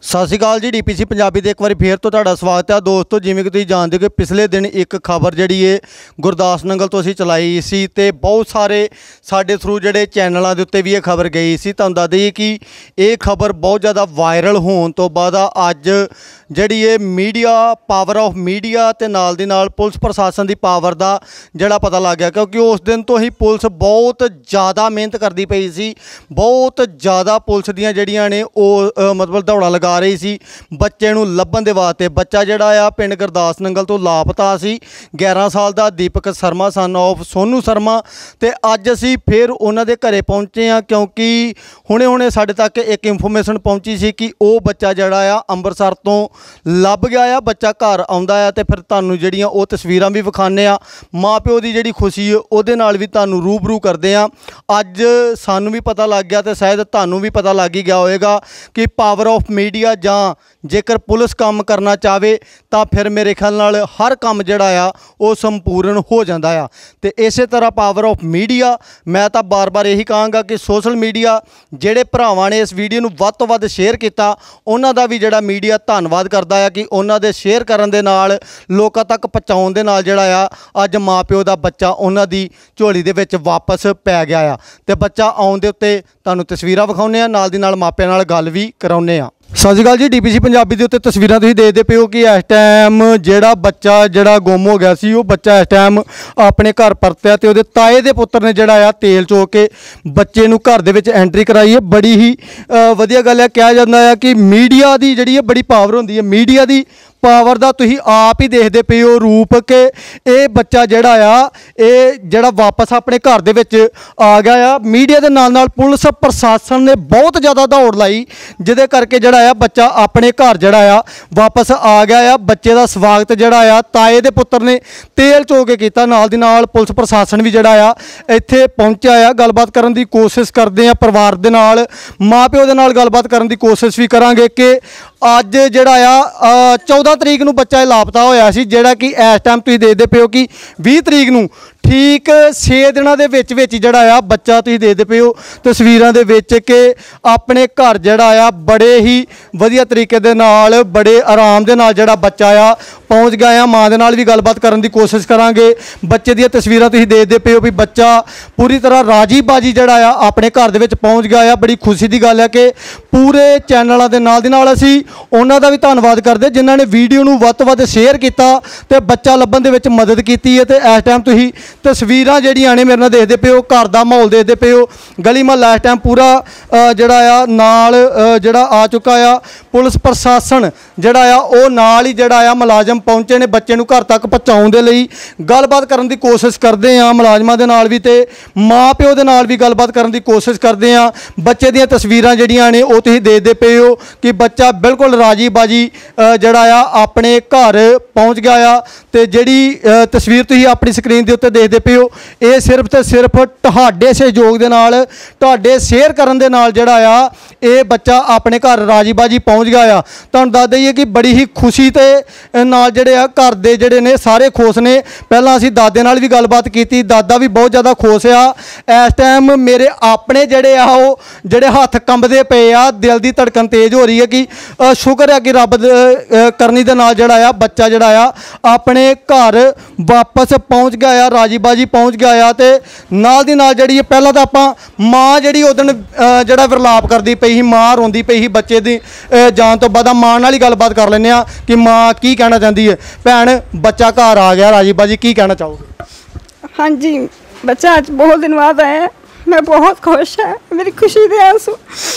सत श्री अकाल जी। DPC पंजाबी दे एक बार फिर तो तुहाडा स्वागत है दोस्तों। जिवें कि तुसीं जानते हो कि पिछले दिन एक खबर जिहड़ी है गुरदास नंगल तो असीं चलाई सी ते बहुत सारे साडे थ्रू जिहड़े चैनलों के उत्ते भी ये खबर गई सी। तुहानूं दस दईए कि ये खबर बहुत ज़्यादा वायरल होने तो बाद अज जिहड़ी है मीडिया पावर ऑफ मीडिया ते नाल दी नाल पुलिस प्रशासन की पावर का जिहड़ा पता लग गया, क्योंकि उस दिन तो ही पुलिस बहुत ज़्यादा मेहनत करती पई सी। बहुत ज़्यादा पुलिस दियां जिहड़ियां ने वो मतलब दौड़ा लगा रही सी बच्चे नूं लभण दे वास्ते। बच्चा जिहड़ा आ पिंड गुरदास नंगल तो लापता सी, 11 साल का दीपक शर्मा सन ऑफ सोनू शर्मा। ते अज असीं फिर उन्हां दे घरे पहुंचे हैं, क्योंकि हुणे हुणे साडे तक एक इंफॉर्मेशन पहुंची सी कि वो बच्चा जिहड़ा आ अंमृतसर तो लभ गया आ। बच्चा घर आउंदा आ ते फिर तुहानूं जिहड़ियां वो तस्वीरां भी विखाने आ, माँ प्यो की जिहड़ी खुशी है उहदे नाल भी तुहानूं रूबरू करदे आ। अज सानूं भी पता लग गया ते शायद तुहानूं भी पता लग ही गया होएगा कि पावर ऑफ मीडिया जां जेकर पुलिस काम करना चाहे तो फिर मेरे ख्याल नाल हर काम जिहड़ा आ वो संपूर्ण हो जाता है। तो इस तरह पावर ऑफ मीडिया मैं तो बार बार यही कहांगा कि सोशल मीडिया जिहड़े भरावां ने इस वीडियो नूं वध तो वध शेयर किया उन्हां दा भी जिहड़ा मीडिया धन्नवाद करदा है कि उन्हां दे शेयर करन दे नाल लोकां तक पहुँचाउण दे नाल जिहड़ा आ अज माँ प्यो दा बच्चा उन्हां दी झोली दे विच वापस पै गया आ। ते बच्चा आउण दे उत्ते तुहानूं तस्वीरां विखाउने आ, नाल दी नाल मापिਆਂ नाल गल भी कराउने आ। सत श्री अकाल जी। DPC पंजाबी के उत्ते तस्वीरां तुसीं देखदे पे हो कि इस टाइम जिहड़ा बच्चा जिहड़ा गुम हो गया सी, वो बच्चा इस टाइम अपने घर परतिया ते उहदे ताए दे पुत्तर ने जिहड़ा आ तेल चो के बच्चे नूं घर दे विच एंट्री कराई है। बड़ी ही वधिया गल है। कहा जाता है कि मीडिया की जिहड़ी है बड़ी पावर होंदी है। मीडिया की पावर का तुसीं आप ही देखते पे हो रूप के ये बच्चा जिहड़ा आ ये जिहड़ा वापस अपने घर दे विच आ गया आ। मीडिया के नाल नाल पुलिस प्रशासन ने बहुत ज़्यादा दौड़ लाई जिहदे करके जिहड़ा आ बच्चा अपने घर जिहड़ा आ वापस आ गया आ। बच्चे का स्वागत जिहड़ा आ ताए दे पुत्तर ने तेल चो के कीता, नाल दी नाल पुलिस प्रशासन भी जिहड़ा आ इत्थे पहुंचा आ। गलबात करन दी कोशिश करदे आ परिवार दे नाल, माँ प्यो दे नाल गलबात करन दी कोशिश भी करांगे कि अज जिहड़ा आ 14 तरीक नूं बच्चा लापता होया सी, जिहड़ा कि इस टाइम तुसीं देखदे पे हो कि 20 तरीक नूं ठीक 6 दिनों के विच विच जिहड़ा आ बच्चा तुसीं देखदे पे हो तस्वीरां दे विच कि अपने घर जिहड़ा आ बड़े ही वधिया तरीके दे नाल बड़े आराम दे नाल जिहड़ा बच्चा आ पहुँच गया। माँ दे नाल भी गलबात करन दी कोशिश करांगे। बच्चे दीयां तस्वीरां तुसीं देखदे पे हो भी बच्चा पूरी तरह राजी बाजी जिहड़ा आ अपने घर दे विच पहुँच गया। बड़ी खुशी की गल है कि पूरे चैनलों के नाल दी नाल असीं उन्हां दा भी धन्नवाद करदे जिन्हां ने वीडियो नूं वध तो वध शेयर किया ते बच्चा लभण दे विच मदद कीती है। ते इस टाइम तुसीं तस्वीरां जिहड़ियां ने मेरे नाल देखदे पे हो, घर दा माहौल देखदे पे हो, गली महल्ला इस टाइम पूरा जिहड़ा आ नाल जिहड़ा आ चुका आ। पुलिस प्रशासन जिहड़ा आ वो नाल ही जिहड़ा आ मुलाजम पहुंचे ने बच्चे नूं घर तक पहुँचाउण दे लई गलबात करन दी कोशिश करदे आ। मुलाजमां दे नाल भी ते माँ प्यो दे नाल भी गलबात करन दी कोशिश करदे आ। बच्चे दीयां तस्वीरां जिहड़ियां ने वो तुसीं देखदे पे हो कि बच्चा बिल्कुल राजी बाजी जिहड़ा आ अपने घर पहुँच गया आ। ते जिहड़ी तस्वीर तुसीं अपनी स्क्रीन दे उत्ते देखदे पे हो ये सिर्फ ते सिर्फ तुहाडे सहयोग दे नाल तुहाडे शेयर करन दे नाल जिहड़ा आ ये बच्चा अपने घर राजी बाजी पहुँच गया आ। तुहानूं दस दईए कि बड़ी ही खुशी ते नाल जिहड़े आ घर दे जिहड़े ने सारे खुश ने। पहलां असीं दादे नाल भी गलबात कीती, दादा भी बहुत ज़्यादा खुश आ। इस टाइम मेरे अपने जिहड़े आ वो जिहड़े हत्थ कंबदे पे आ, दिल दी धड़कन तेज़ हो रही है कि शुक्र है कि रब करनी दे नाल जिहड़ा आ बच्चा जिहड़ा आ अपने घर वापस पहुँच गया, राजी बाजी पहुँच गया। ते नाल दी नाल जिहड़ी पहलां तां आपां माँ जिहड़ी उस दिन जिहड़ा विरलाप करदी पई ही, माँ रोंदी पई ही बच्चे दी जान तो बाद माँ नाल ही गलबात कर लैंदे आ कि माँ की कहना चाहती है। भैन बच्चा घर आ गया राजी बाजी, की कहना चाहोगे? हाँ जी, बच्चा आज बहुत दिन बाद आया, मैं बहुत खुश है, मेरी खुशी दे आंसू।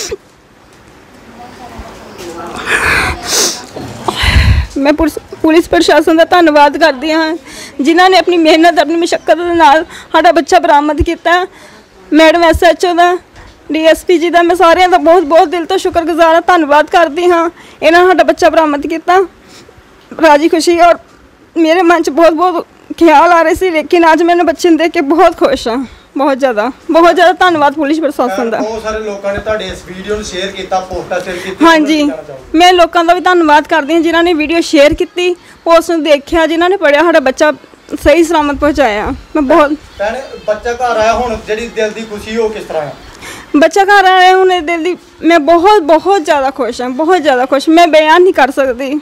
मैं पुलिस प्रशासन का धन्नवाद करती हाँ जिन्हों ने अपनी मेहनत अपनी मशक्कत के नाल साडा बच्चा बरामद किया। मैडम SHO का, DSP जी का, मैं सारिਆਂ ਦਾ बहुत बहुत दिल तो शुक्रगुजार हाँ, धन्नवाद करती हाँ। इन्होंने साडा बच्चा बरामद किया, राजी खुशी और मेरे मन च बहुत बहुत ख्याल आ रहे थे, लेकिन आज मैंने बच्चे को देख के बहुत खुश हाँ, बहुत ज़्यादा धन्नवाद पुलिस प्रशासन का। बहुत सारे लोगों ने तुहाडे इस वीडियो नूं शेयर किया, पोस्टां शेयर कीती। हाँ जी, मैं लोगों का भी धन्नवाद करती हूँ जिन्होंने वीडियो शेयर की, पोस्ट नूं देखिया, जिन्होंने पढ़िया, साडा बच्चा सही सलामत पहुँचाया। मैं बहुत बच्चा घर आया, हुण जिहड़ी दिल दी खुशी हो किस तरह है? ਬੱਚਾ ਘਰ ਆਇਆ ਹੁਣ ਇਹ ਦਿਲ ਦੀ ਮੈਂ ਬਹੁਤ ਜ਼ਿਆਦਾ ਖੁਸ਼ ਹਾਂ, ਬਹੁਤ ਜ਼ਿਆਦਾ ਖੁਸ਼, ਮੈਂ ਬਿਆਨ ਨਹੀਂ ਕਰ ਸਕਦੀ।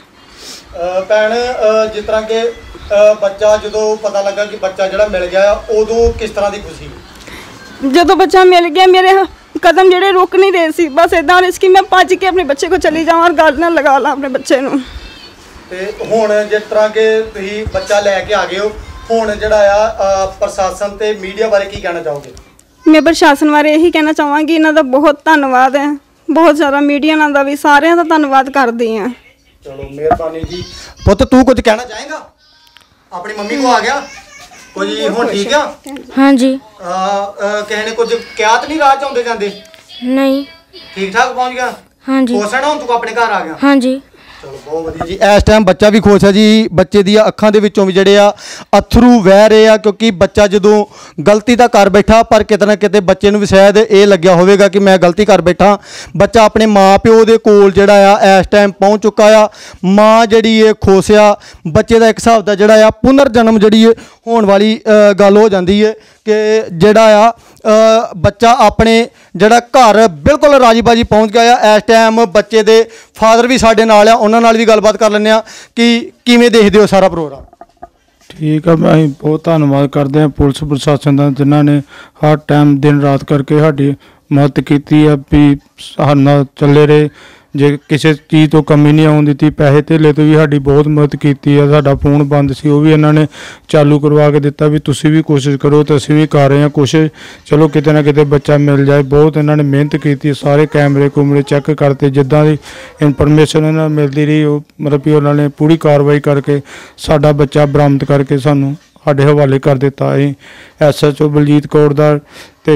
ਭੈਣ ਜਿਸ ਤਰ੍ਹਾਂ ਕਿ ਬੱਚਾ ਜਦੋਂ ਪਤਾ ਲੱਗਾ ਕਿ ਬੱਚਾ ਜਿਹੜਾ ਮਿਲ ਗਿਆ ਉਦੋਂ ਕਿਸ ਤਰ੍ਹਾਂ ਦੀ ਖੁਸ਼ੀ? ਜਦੋਂ ਬੱਚਾ ਮਿਲ ਗਿਆ ਮੇਰੇ ਕਦਮ ਜਿਹੜੇ ਰੁਕ ਨਹੀਂ ਰਹੇ ਸੀ, ਬਸ ਇਦਾਂ ਹੋ ਰਿਹਾ ਸੀ ਕਿ ਮੈਂ ਭੱਜ ਕੇ ਆਪਣੇ ਬੱਚੇ ਕੋਲ ਚਲੀ ਜਾਵਾਂ ਔਰ ਗੱਲ ਨਾਲ ਲਗਾ ਲਾਂ ਆਪਣੇ ਬੱਚੇ ਨੂੰ। ਤੇ ਹੁਣ ਜਿਸ ਤਰ੍ਹਾਂ ਕਿ ਤੁਸੀਂ ਬੱਚਾ ਲੈ ਕੇ ਆ ਗਏ ਹੋ, ਹੁਣ ਜਿਹੜਾ ਆ ਪ੍ਰਸ਼ਾਸਨ ਤੇ ਮੀਡੀਆ ਬਾਰੇ ਕੀ ਕਹਿਣਾ ਚਾਹੋਗੇ? ਮੈਂ ਪ੍ਰਸ਼ਾਸਨ ਬਾਰੇ ਇਹੀ ਕਹਿਣਾ ਚਾਹਾਂਗੀ ਇਹਨਾਂ ਦਾ ਬਹੁਤ ਧੰਨਵਾਦ ਹੈ, ਬਹੁਤ ਜ਼ਿਆਦਾ ਮੀਡੀਆ ਨਾਲ ਦਾ ਵੀ ਸਾਰਿਆਂ ਦਾ ਧੰਨਵਾਦ ਕਰਦੀ ਹਾਂ। ਚਲੋ ਮਿਹਰਬਾਨੀ ਜੀ। ਪੁੱਤ ਤੂੰ ਕੁਝ ਕਹਿਣਾ ਚਾਹੇਗਾ? ਆਪਣੀ ਮੰਮੀ ਕੋ ਆ ਗਿਆ ਕੁਝ ਹੁਣ ਠੀਕ ਆ? ਹਾਂਜੀ। ਕਿਸੇ ਨੇ ਕੁਝ ਕਿਹਾ ਤਾਂ ਨਹੀਂ ਰਾਹ ਚ ਆਉਂਦੇ ਜਾਂਦੇ? ਨਹੀਂ। ਠੀਕ ਠਾਕ ਪਹੁੰਚ ਗਿਆ? ਹਾਂਜੀ। ਖੁਸ਼ ਹੈ ਨਾ ਹੁਣ ਤੂੰ ਆਪਣੇ ਘਰ ਆ ਗਿਆ? ਹਾਂਜੀ। ਚਲੋ ਬਹੁਤ ਵਧੀਆ ਜੀ। ਇਸ ਟਾਈਮ ਬੱਚਾ ਵੀ ਖੁਸ਼ ਹੈ ਜੀ। ਬੱਚੇ ਦੀਆਂ ਅੱਖਾਂ ਦੇ ਵਿੱਚੋਂ ਵੀ ਜਿਹੜੇ ਆ ਅਥਰੂ ਵਹਿ ਰਹੇ ਆ, ਕਿਉਂਕਿ ਬੱਚਾ ਜਦੋਂ ਗਲਤੀ ਤਾਂ ਕਰ ਬੈਠਾ ਪਰ ਕਿਤੇ ਨਾ ਕਿਤੇ ਬੱਚੇ ਨੂੰ ਵੀ ਸ਼ਾਇਦ ਇਹ ਲੱਗਿਆ ਹੋਵੇਗਾ ਕਿ ਮੈਂ ਗਲਤੀ ਕਰ ਬੈਠਾ। ਬੱਚਾ ਆਪਣੇ ਮਾਂ ਪਿਓ ਦੇ ਕੋਲ ਜਿਹੜਾ ਆ ਇਸ ਟਾਈਮ ਪਹੁੰਚ ਚੁੱਕਾ ਆ। ਮਾਂ ਜਿਹੜੀ ਇਹ ਖੁਸ਼ ਆ। ਬੱਚੇ ਦਾ ਇੱਕ ਹਿਸਾਬ ਦਾ ਜਿਹੜਾ ਆ ਪੁਨਰ ਜਨਮ ਜਿਹੜੀ ਹੋਣ ਵਾਲੀ ਗੱਲ ਹੋ ਜਾਂਦੀ ਹੈ ਕਿ ਜਿਹੜਾ ਆ ਬੱਚਾ ਆਪਣੇ ਜਿਹੜਾ ਘਰ ਬਿਲਕੁਲ ਰਾਜੀ ਬਾਜੀ ਪਹੁੰਚ ਗਿਆ ਆ। ਇਸ ਟਾਈਮ ਬੱਚੇ ਦੇ ਫਾਦਰ ਵੀ ਸਾਡੇ ਨਾਲ ਆ, ਉਹਨਾਂ ਨਾਲ ਵੀ ਗੱਲਬਾਤ ਕਰ ਲੈਂਦੇ ਆ ਕਿ ਕਿਵੇਂ ਦੇਖਦੇ ਹੋ ਸਾਰਾ ਪ੍ਰੋਗਰਾਮ? ਠੀਕ ਆ, ਅਸੀਂ ਬਹੁਤ ਧੰਨਵਾਦ ਕਰਦੇ ਹਾਂ ਪੁਲਿਸ ਪ੍ਰਸ਼ਾਸਨ ਦਾ, ਜਿਨ੍ਹਾਂ ਨੇ ਹਰ ਟਾਈਮ ਦਿਨ ਰਾਤ ਕਰਕੇ ਸਾਡੀ ਮਦਦ ਕੀਤੀ ਆ ਵੀ ਸਾਡੇ ਨਾਲ ਚੱਲੇ ਰਹੇ। ਜੇ ਕਿਸੇ ਚੀਜ਼ ਤੋਂ ਕਮੀ ਨਹੀਂ ਆਉਣ ਦਿੱਤੀ, ਪੈਸੇ ਧੇਲੇ ਤੋਂ ਵੀ ਸਾਡੀ ਬਹੁਤ ਮਦਦ ਕੀਤੀ ਆ। ਸਾਡਾ ਫੋਨ ਬੰਦ ਸੀ, ਉਹ ਵੀ ਇਹਨਾਂ ਨੇ ਚਾਲੂ ਕਰਵਾ ਕੇ ਦਿੱਤਾ ਵੀ ਤੁਸੀਂ ਵੀ ਕੋਸ਼ਿਸ਼ ਕਰੋ, ਤੇ ਅਸੀਂ ਵੀ ਕਰ ਰਹੇ ਹਾਂ ਕੋਸ਼ਿਸ਼, ਚਲੋ ਕਿਤੇ ਨਾ ਕਿਤੇ ਬੱਚਾ ਮਿਲ ਜਾਏ। ਬਹੁਤ ਇਹਨਾਂ ਨੇ ਮਿਹਨਤ ਕੀਤੀ, ਸਾਰੇ ਕੈਮਰੇ ਕੁਮਰੇ ਚੈੱਕ ਕਰਤੇ, ਜਿੱਦਾਂ ਦੀ ਇਨਫੋਰਮੇਸ਼ਨ ਇਹਨਾਂ ਨੂੰ ਮਿਲਦੀ ਰਹੀ ਉਹ ਮਤਲਬ ਵੀ ਉਹਨਾਂ ਨੇ ਪੂਰੀ ਕਾਰਵਾਈ ਕਰਕੇ ਸਾਡਾ ਬੱਚਾ ਬਰਾਮਦ ਕਰਕੇ ਸਾਨੂੰ ਸਾਡੇ ਹਵਾਲੇ ਕਰ ਦਿੱਤਾ। ਅਸੀਂ SHO ਬਲਜੀਤ ਕੌਰ ਦਾ ਤੇ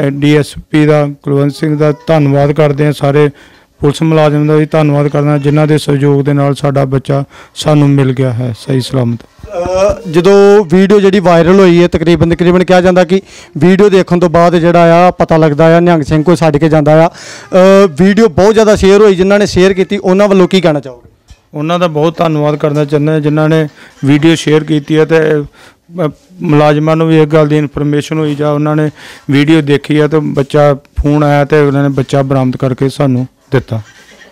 DSP ਦਾ ਕੁਲਵੰਤ ਸਿੰਘ ਦਾ ਧੰਨਵਾਦ ਕਰਦੇ ਹਾਂ। ਸਾਰੇ ਪੁਲਿਸ ਮੁਲਾਜ਼ਮ ਦਾ ਵੀ ਧੰਨਵਾਦ ਕਰਦਾ ਜਿਨ੍ਹਾਂ ਦੇ ਸਹਿਯੋਗ ਦੇ ਨਾਲ ਸਾਡਾ ਬੱਚਾ ਸਾਨੂੰ ਮਿਲ ਗਿਆ ਹੈ ਸਹੀ ਸਲਾਮਤ। ਜਦੋਂ ਵੀਡੀਓ ਜਿਹੜੀ ਵਾਇਰਲ ਹੋਈ ਹੈ ਤਕਰੀਬਨ ਕਿਹਾ ਜਾਂਦਾ ਕਿ ਵੀਡੀਓ ਦੇਖਣ ਤੋਂ ਬਾਅਦ ਜਿਹੜਾ ਆ ਪਤਾ ਲੱਗਦਾ ਆ ਨਿਹੰਗ ਸਿੰਘ ਕੋਈ ਛੱਡ ਕੇ ਜਾਂਦਾ ਆ। ਵੀਡੀਓ ਬਹੁਤ ਜ਼ਿਆਦਾ ਸ਼ੇਅਰ ਹੋਈ, ਜਿਨ੍ਹਾਂ ਨੇ ਸ਼ੇਅਰ ਕੀਤੀ ਉਹਨਾਂ ਵੱਲੋਂ ਕੀ ਕਹਿਣਾ ਚਾਹੋਗੇ? ਉਹਨਾਂ ਦਾ ਬਹੁਤ ਧੰਨਵਾਦ ਕਰਨਾ ਚਾਹੁੰਦੇ ਹਾਂ ਜਿਨ੍ਹਾਂ ਨੇ ਵੀਡੀਓ ਸ਼ੇਅਰ ਕੀਤੀ ਹੈ ਤੇ ਮੁਲਾਜ਼ਮਾਂ ਨੂੰ ਵੀ ਇਸ ਗੱਲ ਦੀ ਇਨਫੋਰਮੇਸ਼ਨ ਹੋਈ ਜਾਂ ਉਹਨਾਂ ਨੇ ਵੀਡੀਓ ਦੇਖੀ ਹੈ ਤੇ ਬੱਚਾ ਫੋਨ ਆਇਆ ਤੇ ਉਹਨਾਂ ਨੇ ਬੱਚਾ ਬਰਾਮਦ ਕਰਕੇ ਸਾਨੂੰ ਦਿੱਤਾ।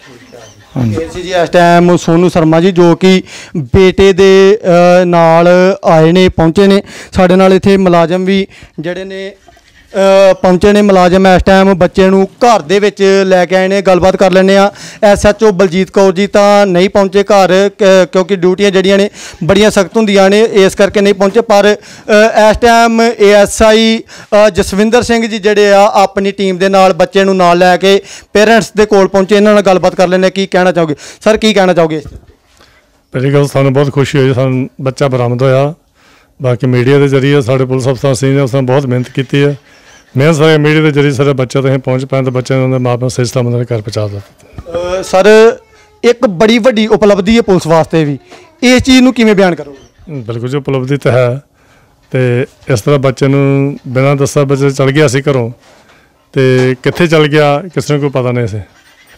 ਹਾਂਜੀ ਜੀ, ਇਸ ਟਾਈਮ ਸੋਨੂ ਸ਼ਰਮਾ ਜੀ ਜੋ ਕਿ ਬੇਟੇ ਦੇ ਨਾਲ ਆਏ ਨੇ, ਪਹੁੰਚੇ ਨੇ ਸਾਡੇ ਨਾਲ। ਇੱਥੇ ਮੁਲਾਜ਼ਮ ਵੀ ਜਿਹੜੇ ਨੇ ਪਹੁੰਚੇ ਨੇ। ਮੁਲਾਜ਼ਮ ਇਸ ਟਾਈਮ ਬੱਚੇ ਨੂੰ ਘਰ ਦੇ ਵਿੱਚ ਲੈ ਕੇ ਆਏ ਨੇ, ਗੱਲਬਾਤ ਕਰ ਲੈਂਦੇ ਆ। SHO ਬਲਜੀਤ ਕੌਰ ਜੀ ਤਾਂ ਨਹੀਂ ਪਹੁੰਚੇ ਘਰ ਕਿਉਂਕਿ ਡਿਊਟੀਆਂ ਜਿਹੜੀਆਂ ਨੇ ਬੜੀਆਂ ਸਖਤ ਹੁੰਦੀਆਂ ਨੇ, ਇਸ ਕਰਕੇ ਨਹੀਂ ਪਹੁੰਚੇ। ਪਰ ਇਸ ਟਾਈਮ ASI ਜਸਵਿੰਦਰ ਸਿੰਘ ਜੀ ਜਿਹੜੇ ਆ ਆਪਣੀ ਟੀਮ ਦੇ ਨਾਲ ਬੱਚੇ ਨੂੰ ਨਾਲ ਲੈ ਕੇ ਪੇਰੈਂਟਸ ਦੇ ਕੋਲ ਪਹੁੰਚੇ। ਇਹਨਾਂ ਨਾਲ ਗੱਲਬਾਤ ਕਰ ਲੈਂਦੇ। ਕੀ ਕਹਿਣਾ ਚਾਹੋਗੇ ਸਰ? ਕੀ ਕਹਿਣਾ ਚਾਹੋਗੇ? ਪਹਿਲੀ ਗੱਲ ਸਾਨੂੰ ਬਹੁਤ ਖੁਸ਼ੀ ਹੋਈ, ਸਾਨੂੰ ਬੱਚਾ ਬਰਾਮਦ ਹੋਇਆ। ਬਾਕੀ ਮੀਡੀਆ ਦੇ ਜ਼ਰੀਏ ਸਾਡੇ ਪੁਲਿਸ ਅਫਸਰ ਸੀ ਨੇ ਉਸਨੇ ਬਹੁਤ ਮਿਹਨਤ ਕੀਤੀ ਹੈ। ਮਿਹਨਤ ਸਾਰੇ ਮੀਡੀਆ ਦੇ ਜ਼ਰੀਏ ਸਾਡਾ ਬੱਚਾ ਤਾਂ ਅਸੀਂ ਪਹੁੰਚ ਪਾਏ ਤਾਂ ਬੱਚਿਆਂ ਨੂੰ ਮਾਂ ਪਿਓ ਸਹੀ ਸਲਾਮਤ ਨਾਲ ਘਰ ਪਹੁੰਚਾ ਦਿੱਤਾ। ਸਰ ਇੱਕ ਬੜੀ ਵੱਡੀ ਉਪਲਬਧੀ ਹੈ ਪੁਲਿਸ ਵਾਸਤੇ ਵੀ, ਇਸ ਚੀਜ਼ ਨੂੰ ਕਿਵੇਂ ਬਿਆਨ ਕਰੋਗੇ? ਬਿਲਕੁਲ ਜੀ, ਉਪਲਬਧੀ ਤਾਂ ਹੈ। ਤੇ ਇਸ ਤਰ੍ਹਾਂ ਬੱਚੇ ਨੂੰ ਬਿਨਾਂ ਦੱਸਿਆ ਬੱਚਾ ਚਲ ਗਿਆ ਸੀ ਘਰੋਂ, ਤੇ ਕਿੱਥੇ ਚਲ ਗਿਆ ਕਿਸੇ ਨੂੰ ਕੋਈ ਪਤਾ ਨਹੀਂ ਸੀ।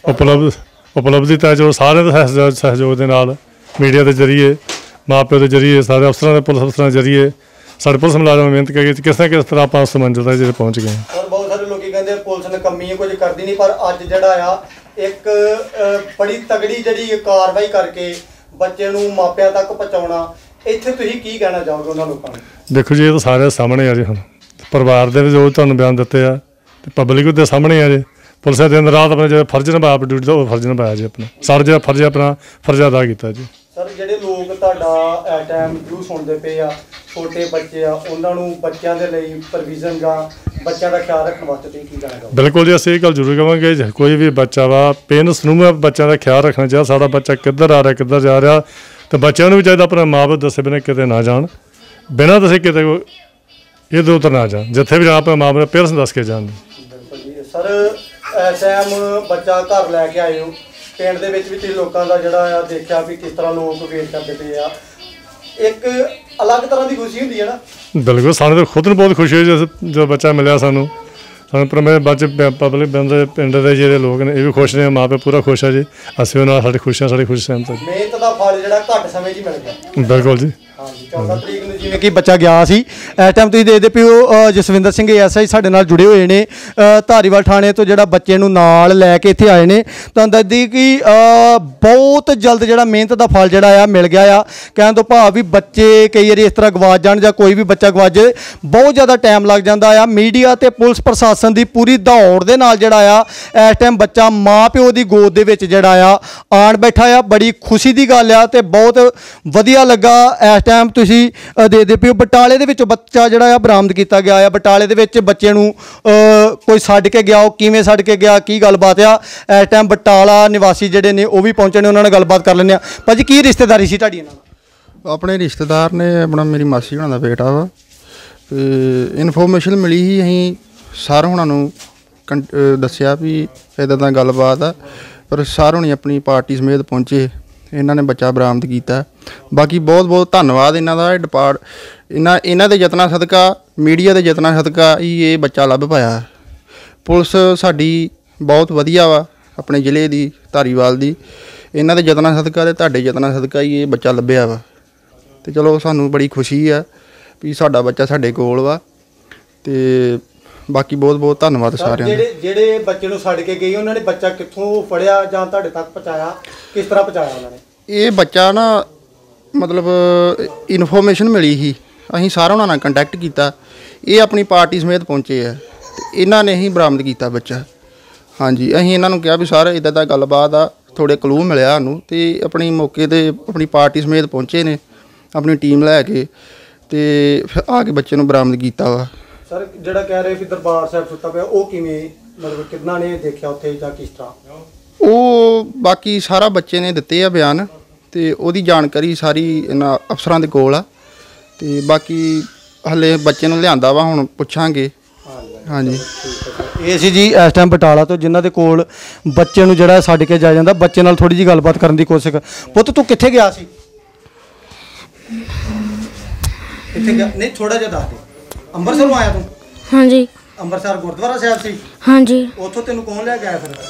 ਉਪਲਬਧੀ ਤਾਂ ਜੋ ਸਾਰਿਆਂ ਦੇ ਸਹਿਯੋਗ ਦੇ ਨਾਲ ਮੀਡੀਆ ਦੇ ਜ਼ਰੀਏ, ਮਾਂ ਪਿਓ ਦੇ ਜ਼ਰੀਏ, ਸਾਰੇ ਅਫਸਰਾਂ ਦੇ ਪੁਲਿਸ ਅਫਸਰਾਂ ਦੇ ਜ਼ਰੀਏ ਸਾਡੇ ਪੁਲਿਸ ਮੁਲਾਜ਼ਮ ਮਿਹਨਤ ਕਰਕੇ ਕਿਸ ਨਾ ਕਿਸ ਤਰ੍ਹਾਂ ਆਪਾਂ ਉਸ ਮੰਜ਼ਿਲ ਤੱਕ ਪਹੁੰਚ ਗਏ। ਸਰ ਬਹੁਤ ਸਾਰੇ ਲੋਕੀ ਕਹਿੰਦੇ ਪੁਲਿਸ ਨਕੰਮੀ ਹੈ, ਕੁਝ ਕਰਦੀ ਨਹੀਂ, ਪਰ ਅੱਜ ਜਿਹੜਾ ਆ ਇੱਕ ਬੜੀ ਤਗੜੀ ਜਿਹੜੀ ਕਾਰਵਾਈ ਕਰਕੇ ਬੱਚੇ ਨੂੰ ਮਾਪਿਆਂ ਤੱਕ ਪਹੁੰਚਾਉਣਾ, ਇੱਥੇ ਤੁਸੀਂ ਕੀ ਕਹਿਣਾ ਚਾਹੋਗੇ ਉਹਨਾਂ ਲੋਕਾਂ ਨੂੰ? ਦੇਖੋ ਜੀ, ਇਹ ਤਾਂ ਸਾਰੇ ਸਾਹਮਣੇ ਆ ਜੀ। ਹੁਣ ਪਰਿਵਾਰ ਦੇ ਵੀ ਜੋ ਤੁਹਾਨੂੰ ਬਿਆਨ ਦਿੱਤੇ ਆ ਤੇ ਪਬਲਿਕ ਦੇ ਸਾਹਮਣੇ ਆ ਜੀ। ਪੁਲਿਸ ਨੇ ਦਿਨ ਰਾਤ ਆਪਣੇ ਜਿਹੜਾ ਫਰਜ਼ ਨਿਭਾਇਆ, ਆਪਣੀ ਡਿਊਟੀ ਦਾ ਉਹ ਫਰਜ਼ ਨਿਭਾਇਆ ਜੀ। ਆਪਣਾ ਸਾਰਾ ਜਿਹੜਾ ਫਰਜ਼ ਆਪਣਾ ਫਰਜ਼ ਅਦਾ ਕੀਤਾ ਜੀ। ਸਰ ਜਿਹੜੇ ਲੋਕ ਤੁਹਾਡਾ ਇਸ ਟਾਈਮ ਵਿਊ ਸੁਣਦੇ ਪਏ ਆ, ਛੋਟੇ ਬੱਚੇ ਆ, ਉਹਨਾਂ ਨੂੰ ਬੱਚਿਆਂ ਦੇ ਲਈ ਪ੍ਰੋਵੀਜ਼ਨ ਜਾਂ ਬੱਚਿਆਂ ਦਾ ਖਿਆਲ ਰੱਖਣ ਵਾਸਤੇ ਤੁਸੀਂ ਕੀ ਕਹਿਣਾ ਚਾਹੋਗੇ? ਬਿਲਕੁਲ ਜੀ, ਅਸੀਂ ਇਹ ਗੱਲ ਜ਼ਰੂਰ ਕਹਾਂਗੇ ਕੋਈ ਵੀ ਬੱਚਾ ਵਾ ਪੇਰੈਂਟਸ ਨੂੰ ਬੱਚਿਆਂ ਦਾ ਖਿਆਲ ਰੱਖਣਾ ਚਾਹੀਦਾ। ਸਾਡਾ ਬੱਚਾ ਕਿੱਧਰ ਆ ਰਿਹਾ ਕਿੱਧਰ ਜਾ ਰਿਹਾ, ਤੇ ਬੱਚਿਆਂ ਨੂੰ ਵੀ ਚਾਹੀਦਾ ਆਪਣੇ ਮਾਂ ਬਾਪ ਦੱਸੇ ਬਿਨਾਂ ਕਿਤੇ ਨਾ ਜਾਣ, ਬਿਨਾਂ ਦੱਸੇ ਕਿਤੇ ਇੱਧਰ ਉੱਧਰ ਨਾ ਜਾਣ। ਜਿੱਥੇ ਵੀ ਜਾਣਾ ਆਪਣੇ ਮਾਂ ਬਾਪ ਪੇਰੈਂਟਸ ਦੱਸ ਕੇ ਜਾਣ। ਬਿਲਕੁਲ ਜੀ। ਸਰ ਇਸ ਟਾਈਮ ਬੱਚਾ ਘਰ ਲੈ ਕੇ ਆਏ ਹੋ, ਪਿੰਡ ਦੇ ਵਿੱਚ ਵੀ ਤੁਸੀਂ ਲੋਕਾਂ ਦਾ ਜਿਹੜਾ ਆ ਦੇਖਿਆ ਵੀ ਕਿਸ ਤਰ੍ਹਾਂ ਲੋਕ ਵੇਟ ਕਰਦੇ ਪਏ ਆ, ਇੱਕ ਅਲੱਗ ਤਰ੍ਹਾਂ ਦੀ ਖੁਸ਼ੀ ਹੁੰਦੀ ਹੈ ਨਾ? ਬਿਲਕੁਲ, ਸਾਨੂੰ ਤਾਂ ਖੁਦ ਨੂੰ ਬਹੁਤ ਖੁਸ਼ੀ ਹੋਈ ਜਦੋਂ ਬੱਚਾ ਮਿਲਿਆ ਸਾਨੂੰ। ਪਰ ਮੇਰੇ ਬੱਚੇ ਪਬਲਿਕ ਪਿੰਡ ਦੇ ਜਿਹੜੇ ਲੋਕ ਨੇ ਇਹ ਵੀ ਖੁਸ਼ ਨੇ, ਮਾਂ ਪਿਓ ਪੂਰਾ ਖੁਸ਼ ਆ ਜੀ। ਅਸੀਂ ਉਹਨਾਂ ਨਾਲ ਸਾਡੀ ਖੁਸ਼ੀ ਸਹਿਮਤ। ਮਿਹਨਤ ਦਾ ਫਲ ਜਿਹੜਾ ਘੱਟ ਸਮੇਂ 'ਚ ਮਿਲ ਗਿਆ। ਬਿਲਕੁਲ ਜੀ, ਹਾਂਜੀ 14 ਤਰੀਕ ਨੂੰ ਜਿਵੇਂ ਕਿ ਬੱਚਾ ਗਿਆ ਸੀ ਇਸ ਟਾਈਮ ਤੁਸੀਂ ਦੇਖਦੇ ਪਿਓ ਜਸਵਿੰਦਰ ਸਿੰਘ ਐਸਆਈ ਸਾਡੇ ਨਾਲ ਜੁੜੇ ਹੋਏ ਨੇ ਧਾਰੀਵਾਲ ਥਾਣੇ ਤੋਂ ਜਿਹੜਾ ਬੱਚੇ ਨੂੰ ਨਾਲ ਲੈ ਕੇ ਇੱਥੇ ਆਏ ਨੇ ਤੁਹਾਨੂੰ ਦੱਸਦੀ ਕਿ ਬਹੁਤ ਜਲਦ ਜਿਹੜਾ ਮਿਹਨਤ ਦਾ ਫਲ ਜਿਹੜਾ ਆ ਮਿਲ ਗਿਆ ਆ ਕਹਿਣ ਤੋਂ ਭਾਵ ਵੀ ਬੱਚੇ ਕਈ ਵਾਰੀ ਇਸ ਤਰ੍ਹਾਂ ਗਵਾਚ ਜਾਣ ਜਾਂ ਕੋਈ ਵੀ ਬੱਚਾ ਗਵਾਚ ਜਾਏ ਬਹੁਤ ਜ਼ਿਆਦਾ ਟਾਈਮ ਲੱਗ ਜਾਂਦਾ ਆ ਮੀਡੀਆ ਤੇ ਪੁਲਿਸ ਪ੍ਰਸ਼ਾਸਨ ਦੀ ਪੂਰੀ ਦੌੜ ਦੇ ਨਾਲ ਜਿਹੜਾ ਆ ਇਸ ਟਾਈਮ ਬੱਚਾ ਮਾਂ ਪਿਓ ਦੀ ਗੋਦ ਦੇ ਵਿੱਚ ਜਿਹੜਾ ਆ ਆਣ ਬੈਠਾ ਆ ਬੜੀ ਖੁਸ਼ੀ ਦੀ ਗੱਲ ਆ ਤੇ ਬਹੁਤ ਵਧੀਆ ਲੱਗਾ ਇਸ ਟਾਈਮ ਤੁਸੀਂ ਦੇਖਦੇ ਪਿਓ ਬਟਾਲੇ ਦੇ ਵਿੱਚੋਂ ਬੱਚਾ ਜਿਹੜਾ ਆ ਬਰਾਮਦ ਕੀਤਾ ਗਿਆ ਆ ਬਟਾਲੇ ਦੇ ਵਿੱਚ ਬੱਚੇ ਨੂੰ ਕੋਈ ਛੱਡ ਕੇ ਗਿਆ ਉਹ ਕਿਵੇਂ ਛੱਡ ਕੇ ਗਿਆ ਕੀ ਗੱਲਬਾਤ ਆ ਇਸ ਟਾਈਮ ਬਟਾਲਾ ਨਿਵਾਸੀ ਜਿਹੜੇ ਨੇ ਉਹ ਵੀ ਪਹੁੰਚੇ ਨੇ ਉਹਨਾਂ ਨਾਲ ਗੱਲਬਾਤ ਕਰ ਲੈਂਦੇ ਆ ਭਾਜੀ ਕੀ ਰਿਸ਼ਤੇਦਾਰੀ ਸੀ ਤੁਹਾਡੀ ਇਹਨਾਂ ਨਾਲ ਆਪਣੇ ਰਿਸ਼ਤੇਦਾਰ ਨੇ ਆਪਣਾ ਮੇਰੀ ਮਾਸੀ ਹੋਣਾ ਦਾ ਬੇਟਾ ਵਾ ਤੇ ਇਨਫੋਰਮੇਸ਼ਨ ਮਿਲੀ ਸੀ ਅਸੀਂ ਸਰ ਹੁਣਾਂ ਨੂੰ ਦੱਸਿਆ ਵੀ ਇੱਦਾਂ ਦਾ ਗੱਲਬਾਤ ਆ ਪਰ ਸਰ ਹੁਣੀ ਆਪਣੀ ਪਾਰਟੀ ਸਮੇਤ ਪਹੁੰਚੇ ਇਹਨਾਂ ਨੇ ਬੱਚਾ ਬਰਾਮਦ ਕੀਤਾ ਬਾਕੀ ਬਹੁਤ ਬਹੁਤ ਧੰਨਵਾਦ ਇਹਨਾਂ ਦਾ ਇਹਨਾਂ ਦੇ ਯਤਨਾਂ ਸਦਕਾ ਮੀਡੀਆ ਦੇ ਯਤਨਾਂ ਸਦਕਾ ਹੀ ਇਹ ਬੱਚਾ ਲੱਭ ਪਾਇਆ ਪੁਲਿਸ ਸਾਡੀ ਬਹੁਤ ਵਧੀਆ ਵਾ ਆਪਣੇ ਜ਼ਿਲ੍ਹੇ ਦੀ ਧਾਰੀਵਾਲ ਦੀ ਇਹਨਾਂ ਦੇ ਯਤਨਾਂ ਸਦਕਾ ਤੇ ਤੁਹਾਡੇ ਯਤਨਾਂ ਸਦਕਾ ਹੀ ਇਹ ਬੱਚਾ ਲੱਭਿਆ ਵਾ ਤੇ ਚਲੋ ਸਾਨੂੰ ਬੜੀ ਖੁਸ਼ੀ ਆ ਵੀ ਸਾਡਾ ਬੱਚਾ ਸਾਡੇ ਕੋਲ ਵਾ ਤੇ ਬਾਕੀ ਬਹੁਤ ਬਹੁਤ ਧੰਨਵਾਦ ਸਾਰਿਆਂ ਦਾ ਜਿਹੜੇ ਬੱਚੇ ਨੂੰ ਛੱਡ ਕੇ ਗਏ ਉਹਨਾਂ ਨੇ ਬੱਚਾ ਕਿੱਥੋਂ ਫੜਿਆ ਜਾਂ ਤੁਹਾਡੇ ਤੱਕ ਪਹੁੰਚਾਇਆ ਕਿਸ ਤਰ੍ਹਾਂ ਪਹੁੰਚਾਇਆ ਉਹਨਾਂ ਨੇ ਇਹ ਬੱਚਾ ਨਾ ਮਤਲਬ ਇਨਫੋਰਮੇਸ਼ਨ ਮਿਲੀ ਸੀ ਅਸੀਂ ਸਾਰਿਆਂ ਉਹਨਾਂ ਨਾਲ ਕੰਟੈਕਟ ਕੀਤਾ ਇਹ ਆਪਣੀ ਪਾਰਟੀ ਸਮੇਤ ਪਹੁੰਚੇ ਆ ਤੇ ਇਹਨਾਂ ਨੇ ਹੀ ਬਰਾਮਦ ਕੀਤਾ ਬੱਚਾ ਹਾਂਜੀ ਅਸੀਂ ਇਹਨਾਂ ਨੂੰ ਕਿਹਾ ਵੀ ਸਰ ਇੱਦਾਂ ਦਾ ਗੱਲਬਾਤ ਆ ਥੋੜੇ ਕਲੂ ਮਿਲਿਆ ਸਾਨੂੰ ਤੇ ਆਪਣੀ ਮੌਕੇ ਤੇ ਆਪਣੀ ਪਾਰਟੀ ਸਮੇਤ ਪਹੁੰਚੇ ਨੇ ਆਪਣੀ ਟੀਮ ਲੈ ਕੇ ਤੇ ਫਿਰ ਆ ਕੇ ਬੱਚੇ ਨੂੰ ਬਰਾਮਦ ਕੀਤਾ ਵਾ ਸਰ ਜਿਹੜਾ ਕਹਿ ਰਹੇ ਵੀ ਦਰਬਾਰ ਸਾਹਿਬ ਸੁੱਤਾ ਪਿਆ ਉਹ ਕਿਵੇਂ ਮਤਲਬ ਕਿੰਨਾ ਨੇ ਦੇਖਿਆ ਉੱਥੇ ਜਾਂ ਕਿਸ ਤਰ੍ਹਾਂ ਉਹ ਬਾਕੀ ਸਾਰਾ ਬੱਚੇ ਨੇ ਦਿੱਤੇ ਆ ਬਿਆਨ ਤੇ ਉਹਦੀ ਜਾਣਕਾਰੀ ਸਾਰੀ ਇਹਨਾਂ ਅਫਸਰਾਂ ਦੇ ਕੋਲ ਆ ਤੇ ਬਾਕੀ ਹਲੇ ਬੱਚੇ ਨੂੰ ਲਿਆਂਦਾ ਵਾ ਹੁਣ ਪੁੱਛਾਂਗੇ ਹਾਂਜੀ ਇਹ ਸੀ ਜੀ ਇਸ ਟਾਈਮ ਬਟਾਲਾ ਤੋਂ ਜਿਨ੍ਹਾਂ ਦੇ ਕੋਲ ਬੱਚੇ ਨੂੰ ਜਿਹੜਾ ਛੱਡ ਕੇ ਜਾ ਜਾਂਦਾ ਬੱਚੇ ਨਾਲ ਥੋੜੀ ਜਿਹੀ ਗੱਲਬਾਤ ਕਰਨ ਦੀ ਕੋਸ਼ਿਸ਼ ਪੁੱਤ ਤੂੰ ਕਿੱਥੇ ਗਿਆ ਸੀ ਕਿੱਥੇ ਗਿਆ ਨਹੀਂ ਥੋੜਾ ਜਿਹਾ ਦੱਸ ਦੇ ਅੰਮ੍ਰਿਤਸਰੋਂ ਆਇਆ ਤੂੰ ਹਾਂਜੀ ਅੰਮ੍ਰਿਤਸਰ ਗੁਰਦੁਆਰਾ ਸਾਹਿਬ ਸੀ ਹਾਂਜੀ ਉੱਥੋਂ ਤੈਨੂੰ ਕੌਣ ਲੈ ਕੇ ਆਇਆ ਫਿਰ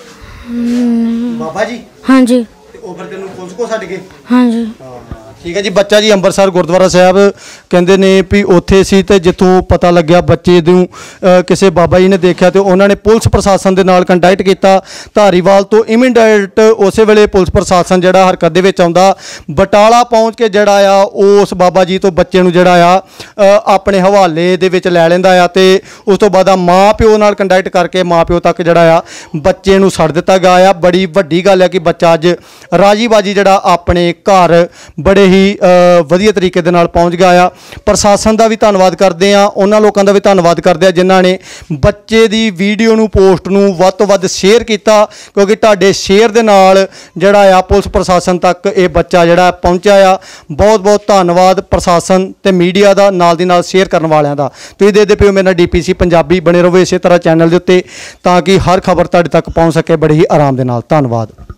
ਬਾਬਾ ਜੀ ਹਾਂਜੀ ਤੇ ਉਹ ਫਿਰ ਤੈਨੂੰ ਪੁਲਿਸ ਕੋ ਛੱਡ ਗਏ ਹਾਂਜੀ ਠੀਕ ਹੈ ਜੀ ਬੱਚਾ ਜੀ ਅੰਮ੍ਰਿਤਸਰ ਗੁਰਦੁਆਰਾ ਸਾਹਿਬ ਕਹਿੰਦੇ ਨੇ ਵੀ ਉੱਥੇ ਸੀ ਤੇ ਜਿੱਥੋਂ ਪਤਾ ਲੱਗਿਆ ਬੱਚੇ ਨੂੰ ਕਿਸੇ ਬਾਬਾ ਜੀ ਨੇ ਦੇਖਿਆ ਤੇ ਉਹਨਾਂ ਨੇ ਪੁਲਿਸ ਪ੍ਰਸ਼ਾਸਨ ਦੇ ਨਾਲ ਕੰਟੈਕਟ ਕੀਤਾ ਧਾਰੀਵਾਲ ਤੋਂ ਇਮੀਡੀਏਟ ਉਸੇ ਵੇਲੇ ਪੁਲਿਸ ਪ੍ਰਸ਼ਾਸਨ ਜਿਹੜਾ ਹਰਕਤ ਦੇ ਵਿੱਚ ਆਉਂਦਾ ਬਟਾਲਾ ਪਹੁੰਚ ਕੇ ਜਿਹੜਾ ਆ ਉਸ ਬਾਬਾ ਜੀ ਤੋਂ ਬੱਚੇ ਨੂੰ ਜਿਹੜਾ ਆ ਆਪਣੇ ਹਵਾਲੇ ਦੇ ਵਿੱਚ ਲੈ ਲੈਂਦਾ ਆ ਤੇ ਉਸ ਤੋਂ ਬਾਅਦ ਮਾਂ ਪਿਓ ਨਾਲ ਕੰਟੈਕਟ ਕਰਕੇ ਮਾਂ ਪਿਓ ਤੱਕ ਜਿਹੜਾ ਆ ਬੱਚੇ ਨੂੰ ਛੱਡ ਦਿੱਤਾ ਗਿਆ ਆ ਬੜੀ ਵੱਡੀ ਗੱਲ ਹੈ ਕਿ ਬੱਚਾ ਅੱਜ ਰਾਜੀ ਬਾਜੀ ਜਿਹੜਾ ਆਪਣੇ ਘਰ ਬੜੇ ਹੀ ਵਧੀਆ ਤਰੀਕੇ ਦੇ ਨਾਲ ਪਹੁੰਚ ਗਿਆ ਆ ਪ੍ਰਸ਼ਾਸਨ ਦਾ ਵੀ ਧੰਨਵਾਦ ਕਰਦੇ ਆ ਉਹਨਾਂ ਲੋਕਾਂ ਦਾ ਵੀ ਧੰਨਵਾਦ ਕਰਦੇ ਆ ਜਿਨ੍ਹਾਂ ਨੇ ਬੱਚੇ ਦੀ ਵੀਡੀਓ ਨੂੰ ਪੋਸਟ ਨੂੰ ਵੱਧ ਤੋਂ ਵੱਧ ਸ਼ੇਅਰ ਕੀਤਾ ਕਿਉਂਕਿ ਤੁਹਾਡੇ ਸ਼ੇਅਰ ਦੇ ਨਾਲ ਜਿਹੜਾ ਆ ਪੁਲਿਸ ਪ੍ਰਸ਼ਾਸਨ ਤੱਕ ਇਹ ਬੱਚਾ ਜਿਹੜਾ ਪਹੁੰਚਿਆ ਆ ਬਹੁਤ ਬਹੁਤ ਧੰਨਵਾਦ ਪ੍ਰਸ਼ਾਸਨ ਤੇ ਮੀਡੀਆ ਦਾ ਨਾਲ ਦੀ ਨਾਲ ਸ਼ੇਅਰ ਕਰਨ ਵਾਲਿਆਂ ਦਾ ਤੁਸੀਂ ਦੇਖਦੇ ਪਿਓ ਮੇਰੇ ਨਾਲ DPC ਪੰਜਾਬੀ ਬਣੇ ਰਹੋ ਇਸੇ ਤਰ੍ਹਾਂ ਚੈਨਲ ਦੇ ਉੱਤੇ ਤਾਂ ਕਿ ਹਰ ਖਬਰ ਤੁਹਾਡੇ ਤੱਕ ਪਹੁੰਚ ਸਕੇ ਬੜੇ ਹੀ ਆਰਾਮ ਦੇ ਨਾਲ ਧੰਨਵਾਦ।